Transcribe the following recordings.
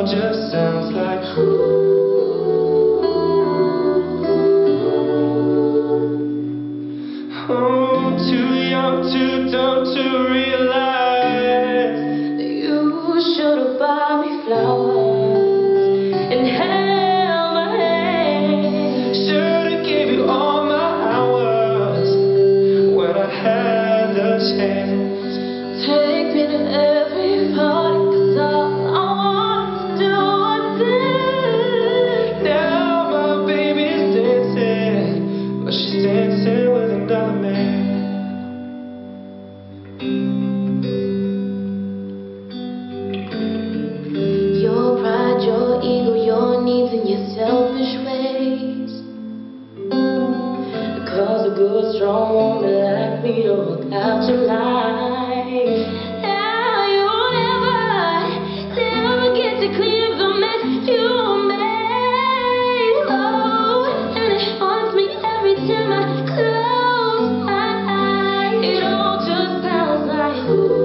just sounds like ooh. Oh, too young, too dumb to realize that you should have bought me flowers and held my hand. Should have gave you all my hours when I had the chance. Take me to every party, 'cause all I want to do is dance. Now my baby's dancing, but she's dancing with another man. Your pride, your ego, your needs and your selfish ways cause a good, strong woman like me to look out your life. Now you'll never get to clean up the mess you made. Oh, and it haunts me every time I close my eyes. It all just sounds like ooh.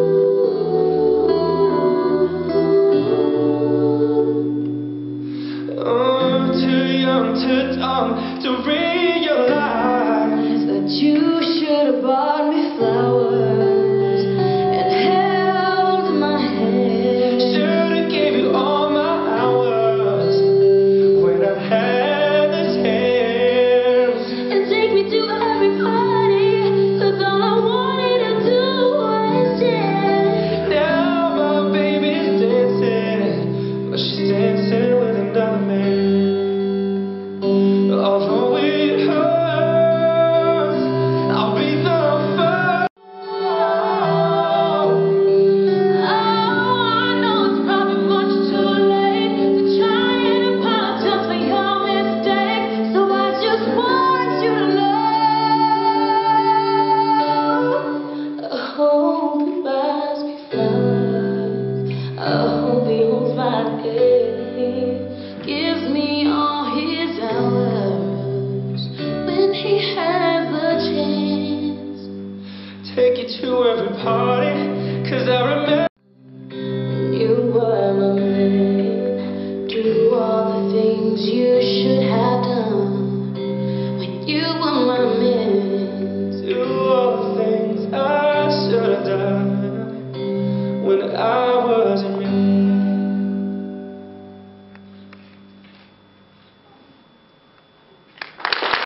Oh, too young, too dumb to realize that you should have bought me flowers and held my hand. Should have gave you all my hours when I had the chance. And take me to every party, 'cause all I wanted to do was dance. Now my baby's dancing, but she's dancing with another man. Although it hurts, I'll be the first. I know it's probably much too late to try and apologize for your mistake. So I just want you to know I hope he buys me flowers. I hope he holds my hand, gives me all his hours when he has the chance. Take you to every party, 'cause I remember